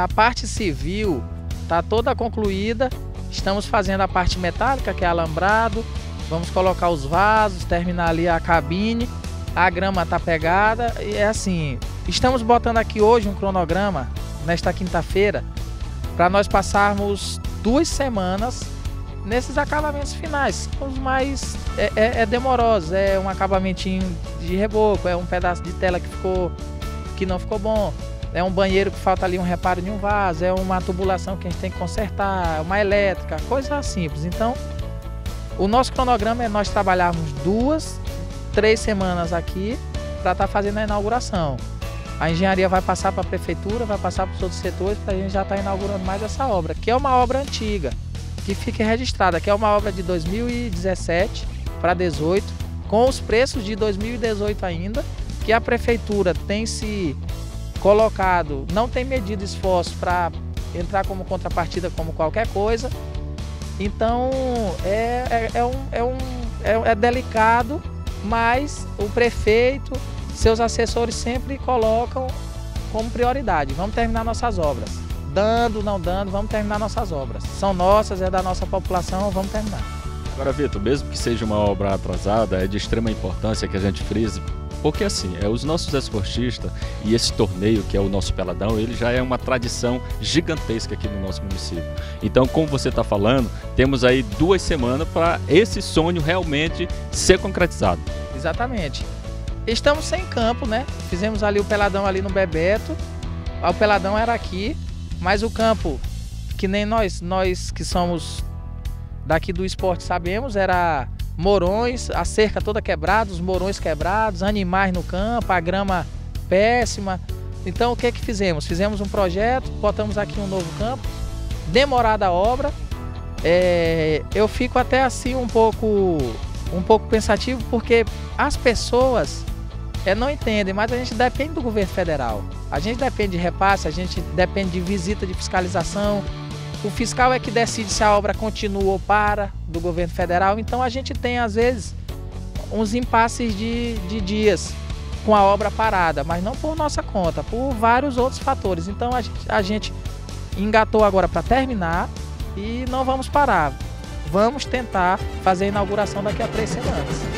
A parte civil está toda concluída. Estamos fazendo a parte metálica, que é alambrado. Vamos colocar os vasos, terminar ali a cabine. A grama está pegada e é assim. Estamos botando aqui hoje um cronograma, nesta quinta-feira, para nós passarmos 2 semanas nesses acabamentos finais. Os mais demorosos, é um acabamentinho de reboco, é um pedaço de tela que não ficou bom, é um banheiro que falta ali um reparo de um vaso, é uma tubulação que a gente tem que consertar, uma elétrica, coisa simples. Então, o nosso cronograma é nós trabalharmos 2, 3 semanas aqui para estar fazendo a inauguração. A engenharia vai passar para a prefeitura, vai passar para os outros setores, para a gente já estar inaugurando mais essa obra, que é uma obra antiga, que fique registrada, que é uma obra de 2017 para 2018, com os preços de 2018 ainda, que a prefeitura tem se colocado, não tem medido esforço para entrar como contrapartida como qualquer coisa. Então é delicado, mas o prefeito, seus assessores sempre colocam como prioridade. Vamos terminar nossas obras. Dando, não dando, vamos terminar nossas obras. São nossas, é da nossa população, vamos terminar. Agora, Vitor, mesmo que seja uma obra atrasada, é de extrema importância que a gente frise, porque assim, os nossos esportistas e esse torneio, que é o nosso Peladão, ele já é uma tradição gigantesca aqui no nosso município. Então, como você está falando, temos aí 2 semanas para esse sonho realmente ser concretizado. Exatamente. Estamos sem campo, né? Fizemos ali o Peladão ali no Bebeto, o Peladão era aqui, mas o campo, que nem nós que somos daqui do esporte sabemos, era morões, a cerca toda quebrada, os morões quebrados, animais no campo, a grama péssima. Então o que fizemos? Fizemos um projeto, botamos aqui um novo campo, demorada a obra. Eu fico até assim um pouco pensativo, porque as pessoas não entendem, mas a gente depende do governo federal. A gente depende de repasse, a gente depende de visita de fiscalização. O fiscal é que decide se a obra continua ou para do governo federal. Então a gente tem, às vezes, uns impasses de dias com a obra parada, mas não por nossa conta, por vários outros fatores. Então a gente engatou agora para terminar e não vamos parar. Vamos tentar fazer a inauguração daqui a 3 semanas.